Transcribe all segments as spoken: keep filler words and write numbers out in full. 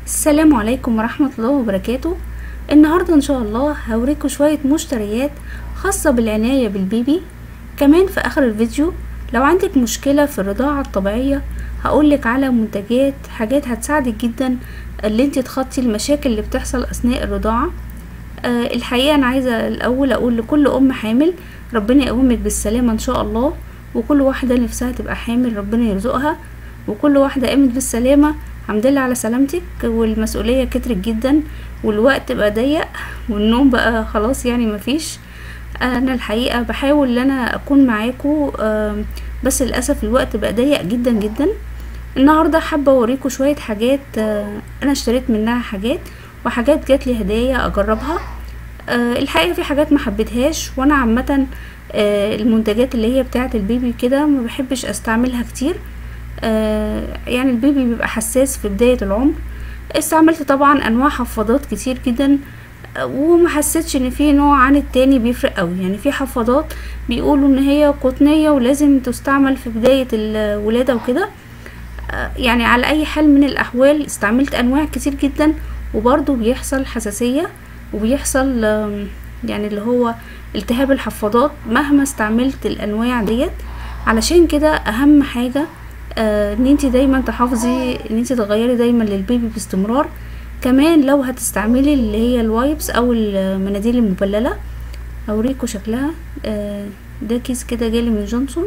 السلام عليكم ورحمة الله وبركاته. النهاردة ان شاء الله هوريكم شوية مشتريات خاصة بالعناية بالبيبي. كمان في اخر الفيديو لو عندك مشكلة في الرضاعة الطبيعية هقولك على منتجات، حاجات هتساعدك جدا اللي انت تخطي المشاكل اللي بتحصل اثناء الرضاعة. أه الحقيقة انا عايزة الاول اقول لكل ام حامل ربنا يقومك بالسلامة ان شاء الله، وكل واحدة نفسها تبقى حامل ربنا يرزقها، وكل واحدة قامت بالسلامة الحمد لله على سلامتك. والمسؤولية كترت جدا والوقت بقى ضيق والنوم بقى خلاص يعني مفيش. انا الحقيقة بحاول ان انا اكون معاكم، بس للأسف الوقت بقى ضيق جدا جدا. النهاردة حابة اوريكم شوية حاجات انا اشتريت منها حاجات، وحاجات جات لي هدايا اجربها. الحقيقة في حاجات ما حبيتهاش، وانا عامة المنتجات اللي هي بتاعة البيبي كده ما بحبش استعملها كتير. آه يعني البيبي بيبقى حساس في بداية العمر. استعملت طبعا انواع حفاضات كتير جدا، آه وما حسيتش ان في نوع عن التاني بيفرق قوي. يعني في حفاضات بيقولوا ان هي قطنية ولازم تستعمل في بداية الولادة وكده. آه يعني على اي حال من الاحوال استعملت انواع كتير جدا وبرضو بيحصل حساسية وبيحصل آه يعني اللي هو التهاب الحفاضات مهما استعملت الانواع ديت. علشان كده اهم حاجة آه ان انتي دايما تحافظي ان انتي تغيري دايما للبيبي باستمرار. كمان لو هتستعملي اللي هي الوايبس او المناديل المبللة هوريكم شكلها. آه ده كيس كده جالي من جونسون.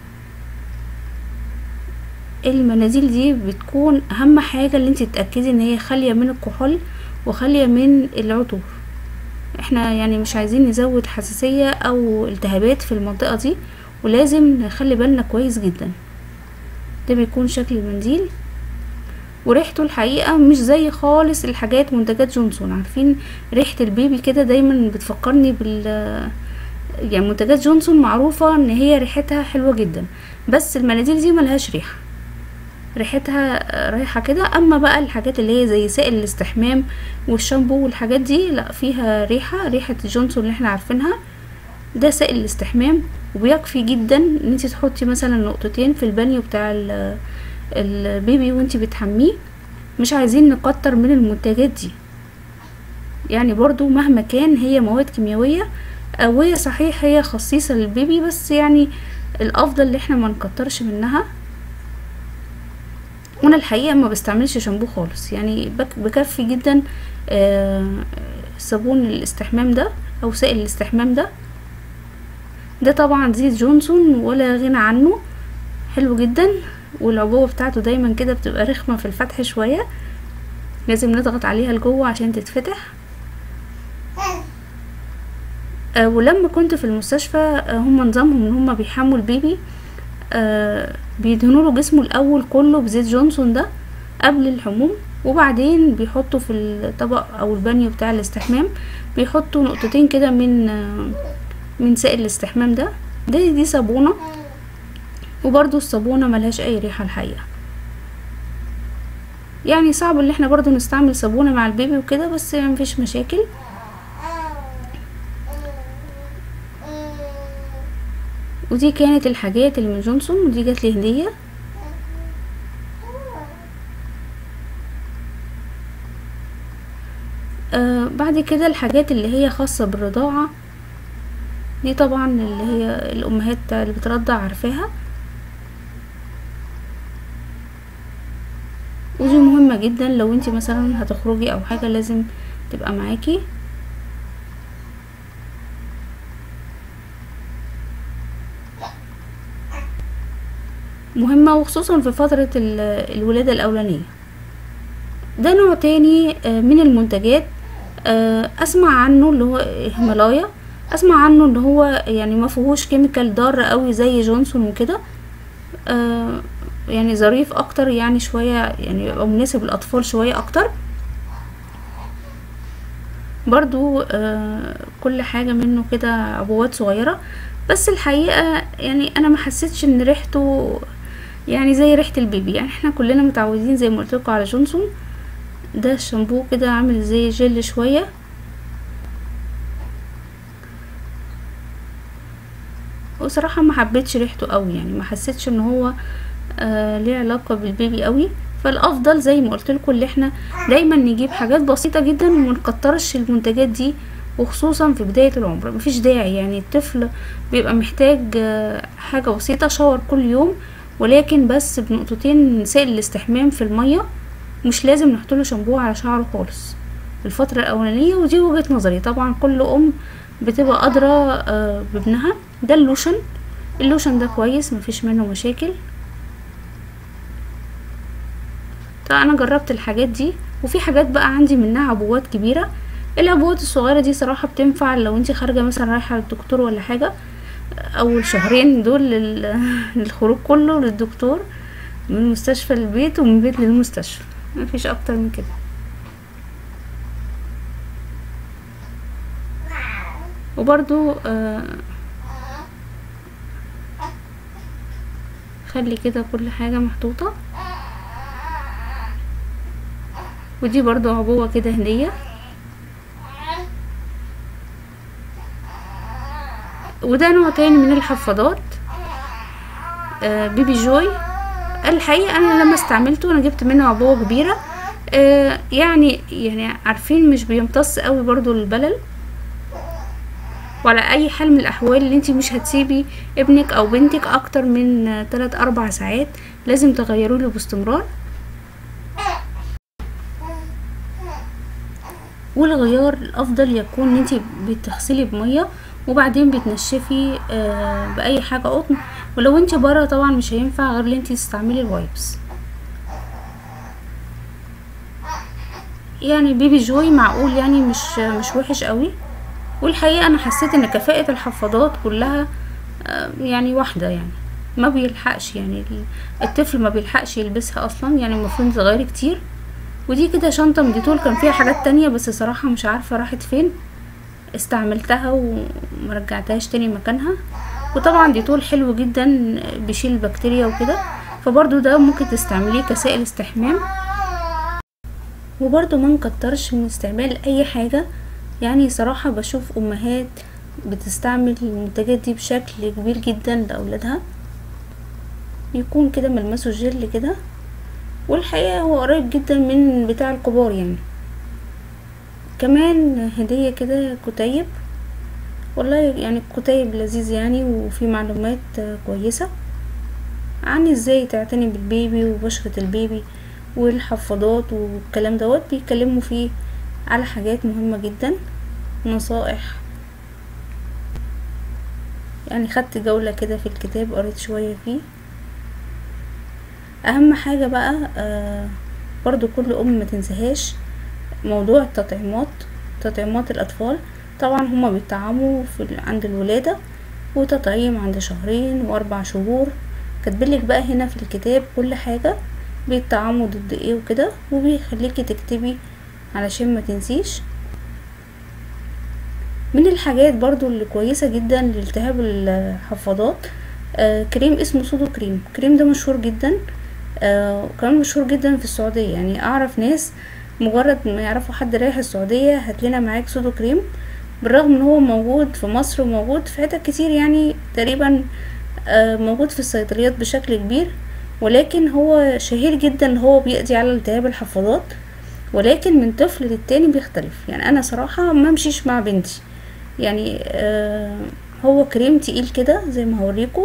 المناديل دي بتكون اهم حاجة اللي انتي تتأكدي ان هي خالية من الكحول وخالية من العطور. احنا يعني مش عايزين نزود حساسية او التهابات في المنطقة دي، ولازم نخلي بالنا كويس جدا. ده بيكون شكل المنديل وريحته الحقيقة مش زي خالص الحاجات منتجات جونسون. عارفين ريحة البيبي كده دايما بتفكرني بال يعني منتجات جونسون معروفة ان هي ريحتها حلوة جدا، بس المناديل دي ملهاش ريحة، ريحتها رايحة كده. اما بقى الحاجات اللي هي زي سائل الاستحمام والشامبو والحاجات دي لا، فيها ريحة ريحة جونسون اللي احنا عارفينها. ده سائل الاستحمام وبيكفي جدا ان انت تحطي مثلا نقطتين في البانيو بتاع البيبي وانت بتحميه. مش عايزين نكتر من المنتجات دي، يعني برضو مهما كان هي مواد كيميائية وهي صحيح هي خصيصة للبيبي، بس يعني الافضل ان احنا ما نكترش منها. وانا الحقيقة ما بستعملش شامبو خالص، يعني بكفي جدا صابون الاستحمام ده او سائل الاستحمام ده. ده طبعا زيت جونسون ولا غنى عنه، حلو جدا. والعبوة بتاعته دايما كده بتبقى رخمة في الفتح شوية، لازم نضغط عليها لجوه عشان تتفتح. آه ولما كنت في المستشفى آه هم نظامهم ان هم بيحموا البيبي، آه بيدهنوا له جسمه الاول كله بزيت جونسون ده قبل الحموم، وبعدين بيحطوا في الطبق او البانيو بتاع الاستحمام بيحطوا نقطتين كده من آه من سائل الاستحمام ده. ده دي صابونة، وبرضو الصابونة ملهاش اي ريحة الحقيقة. يعني صعب ان احنا برضو نستعمل صابونة مع البيبي وكده، بس يعني مفيش مشاكل. ودي كانت الحاجات اللي من جونسون، ودي جات لي هدية. آه بعد كده الحاجات اللي هي خاصة بالرضاعة دي طبعا اللي هي الامهات اللي بترضع عارفاها، ودي مهمة جدا لو انتي مثلا هتخرجي او حاجة لازم تبقى معاكي. مهمة وخصوصا في فترة الولادة الاولانية. ده نوع تاني من المنتجات اسمع عنه اللي هو هيمالايا، اسمع عنه ان هو يعني ما فيهوش كيميكال ضار قوي زي جونسون وكده. آه يعني ظريف اكتر، يعني شوية يعني يبقى مناسب للاطفال شوية اكتر. برضو آه كل حاجة منه كده عبوات صغيرة، بس الحقيقة يعني انا ما حسيتش ان ريحته يعني زي ريحة البيبي. يعني احنا كلنا متعودين زي ما قلت لكم على جونسون. ده الشامبو كده عامل زي جل شوية، وصراحة ما حبيتش ريحته قوي، يعني ما حسيتش ان هو آه ليه علاقة بالبيبي قوي. فالافضل زي ما قلت لكم اللي احنا دايما نجيب حاجات بسيطه جدا وما نكترش المنتجات دي، وخصوصا في بدايه العمر مفيش داعي. يعني الطفل بيبقى محتاج حاجه بسيطه، شاور كل يوم ولكن بس بنقطتين سائل الاستحمام في الميه، مش لازم نحطله شامبو على شعره خالص الفتره الاولانيه. ودي وجهه نظري، طبعا كل ام بتبقى قادره بابنها. ده اللوشن، اللوشن ده كويس مفيش منه مشاكل. انا جربت الحاجات دي، وفي حاجات بقى عندي منها عبوات كبيره. العبوات الصغيره دي صراحه بتنفع لو انت خارجه مثلا رايحه للدكتور ولا حاجه، اول شهرين دول للخروج كله للدكتور، من المستشفى للبيت ومن البيت للمستشفى، مفيش اكتر من كده. وبرضو آه خلي كده كل حاجه محطوطه. ودي برضو عبوة كده هدية. وده نوع تاني من الحفاضات، آه بيبي جوي. الحقيقة انا لما استعملته انا جبت منه عبوة كبيرة، آه يعني يعني عارفين مش بيمتص قوي برضو البلل، وعلى اي حال من الاحوال اللي انتي مش هتسيبي ابنك او بنتك اكتر من ثلاث اربع ساعات، لازم تغيروا له باستمرار. والغيار الافضل يكون ان انتي بتغسلي بميه وبعدين بتنشفي آه باي حاجه قطن، ولو انتي بره طبعا مش هينفع غير ان انتي تستعملي الوايبس. يعني بيبي جوي معقول، يعني مش مش وحش قوي. والحقيقه انا حسيت ان كفاءه الحفاضات كلها آه يعني واحده، يعني ما بيلحقش، يعني الطفل ما بيلحقش يلبسها اصلا، يعني المفروض تغيري كتير. ودي كده شنطة من ديتول، كان فيها حاجات تانية بس صراحة مش عارفة راحت فين، استعملتها ومرجعتهاش تاني مكانها. وطبعا ديتول حلو جدا بيشيل البكتيريا وكده، فبرضو ده ممكن تستعمليه كسائل استحمام. وبرضو ما نكترش من استعمال اي حاجة، يعني صراحة بشوف امهات بتستعمل المنتجات دي بشكل كبير جدا لاولادها، يكون كده ملمسه جل كده، والحقيقة هو قريب جدا من بتاع الكبار. يعني كمان هدية كده كتيب، والله يعني الكتيب لذيذ يعني، وفي معلومات كويسة عن ازاي تعتني بالبيبي وبشرة البيبي والحفاضات والكلام دوت، بيتكلموا فيه على حاجات مهمة جدا، نصائح. يعني خدت جولة كده في الكتاب، قريت شوية فيه. اهم حاجة بقى آه برضو كل ام ما تنساهاش موضوع التطعيمات، تطعيمات الاطفال. طبعا هما بيطعموا في عند الولادة، وتطعيم عند شهرين واربع شهور، كاتبلك بقى هنا في الكتاب كل حاجة بيطعموا ضد ايه وكده، وبيخليكي تكتبي علشان ما تنسيش. من الحاجات برضو اللي كويسة جدا لالتهاب الحفاضات آه كريم اسمه سودو كريم. الكريم ده مشهور جدا، آه كمان مشهور جدا في السعودية. يعني اعرف ناس مجرد ما يعرفوا حد رايح السعودية هاتلنا معاك سودو كريم، بالرغم ان هو موجود في مصر وموجود في حتت كتير، يعني تقريبا آه موجود في الصيدليات بشكل كبير، ولكن هو شهير جدا. هو بيقضي على التهاب الحفاضات، ولكن من طفل للتاني بيختلف. يعني انا صراحة ما مشيش مع بنتي، يعني آه هو كريم تقيل كده زي ما هوريكم.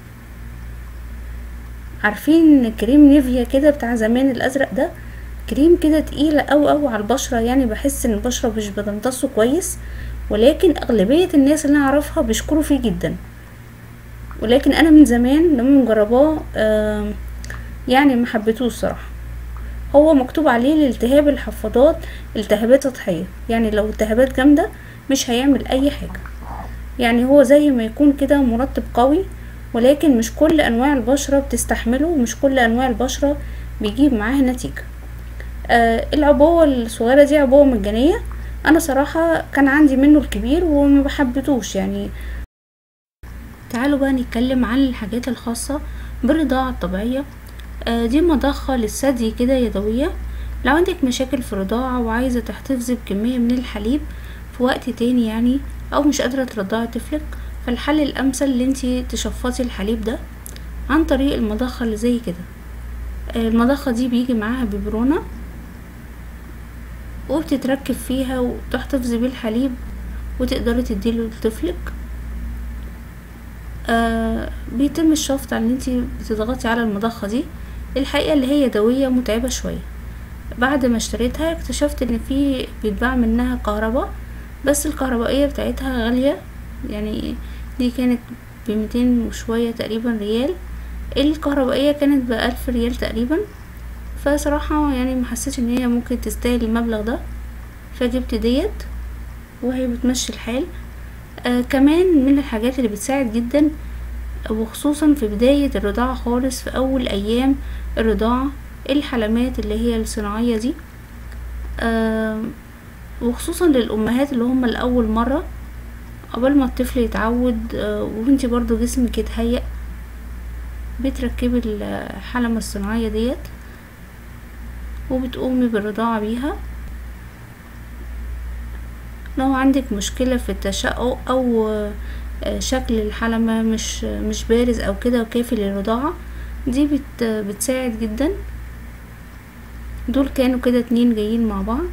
عارفين كريم نيفيا كده بتاع زمان الازرق ده، كريم كده تقيلة او او على البشرة، يعني بحس ان البشرة مش بتمتصه كويس، ولكن اغلبية الناس اللي انا اعرفها بيشكروا فيه جدا. ولكن انا من زمان لما مجرباه آه يعني ما حبيتوش صراحة. هو مكتوب عليه لالتهاب الحفاضات، التهابات سطحية، يعني لو التهابات جامدة مش هيعمل اي حاجة. يعني هو زي ما يكون كده مرطب قوي، ولكن مش كل انواع البشرة بتستحمله، ومش كل انواع البشرة بيجيب معاها نتيجة. آه العبوة الصغيرة دي عبوة مجانية، انا صراحة كان عندي منه الكبير وما بحبتوش. يعني تعالوا بقى نتكلم عن الحاجات الخاصة بالرضاعة الطبيعية. آه دي مضخة للثدي كده يدوية، لو عندك مشاكل في الرضاعة وعايزة تحتفظي بكمية من الحليب في وقت تاني، يعني او مش قادرة ترضعي طفلك، فالحل الامثل اللي انتي تشفطي الحليب ده عن طريق المضخة اللي زي كده. المضخة دي بيجي معاها ببرونة وبتتركب فيها وتحتفظي بالحليب وتقدري تديله لطفلك. آه بيتم الشفط على ان انتي بتضغطي على المضخة دي. الحقيقة اللي هي يدوية متعبة شوية. بعد ما اشتريتها اكتشفت ان في بيتباع منها كهرباء، بس الكهربائية بتاعتها غالية، يعني دي كانت بميتين وشوية تقريبا ريال، الكهربائية كانت بألف ريال تقريبا. فصراحة يعني محسيتش ان هي ممكن تستاهل المبلغ ده، فجبت ديت وهي بتمشي الحال. آه كمان من الحاجات اللي بتساعد جدا وخصوصا في بداية الرضاعة خالص، في اول ايام الرضاعة، الحلمات اللي هي الصناعية دي، آه وخصوصا للامهات اللي هم لاول مرة، قبل ما الطفل يتعود آه وانتي برضو جسمك يتهيأ، بتركبي الحلمة الصناعية ديت وبتقومي بالرضاعة بيها. لو عندك مشكلة في التشقق او شكل الحلمة مش مش بارز او كده وكافي للرضاعة، دي بت بتساعد جدا. دول كانوا كده اتنين جايين مع بعض.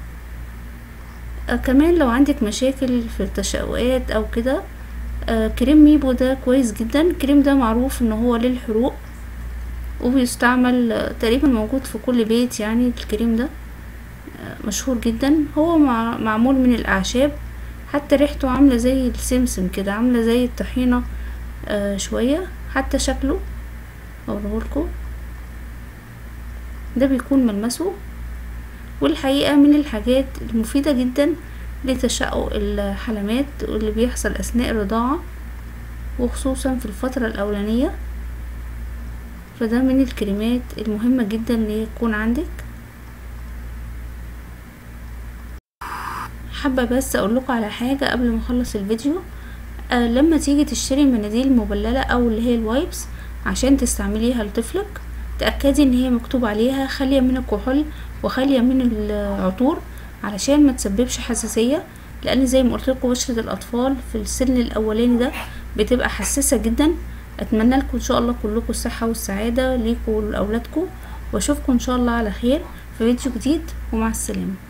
كمان لو عندك مشاكل في التشققات او كده، كريم ميبو ده كويس جدا. الكريم ده معروف ان هو للحروق وبيستعمل تقريبا موجود في كل بيت، يعني الكريم ده مشهور جدا. هو معمول من الاعشاب، حتى ريحته عاملة زي السمسم كده، عاملة زي الطحينة آه شوية، حتى شكله اوريهولكوا ده بيكون ملمسه. والحقيقة من الحاجات المفيدة جدا لتشقق الحلمات واللي بيحصل اثناء الرضاعة وخصوصا في الفترة الاولانية، فده من الكريمات المهمة جدا اللي تكون عندك. حابة بس اقول لكم على حاجة قبل ما اخلص الفيديو. آه لما تيجي تشتري مناديل مبللة او اللي هي الوايبس عشان تستعمليها لطفلك، تأكدي ان هي مكتوب عليها خالية من الكحول وخالية من العطور علشان ما تسببش حساسية، لان زي ما قلت لكم بشرة الاطفال في السن الاولاني ده بتبقى حساسة جدا. اتمنى لكم ان شاء الله كلكم الصحة والسعادة ليكم ولاولادكم، واشوفكم ان شاء الله على خير في فيديو جديد، ومع السلامة.